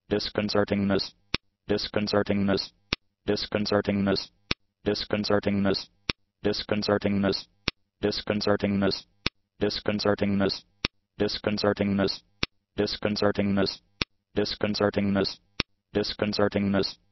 disconcertingness, disconcertingness, disconcertingness, disconcertingness, disconcertingness, disconcertingness, disconcertingness, disconcertingness, disconcertingness, disconcertingness, disconcertingness,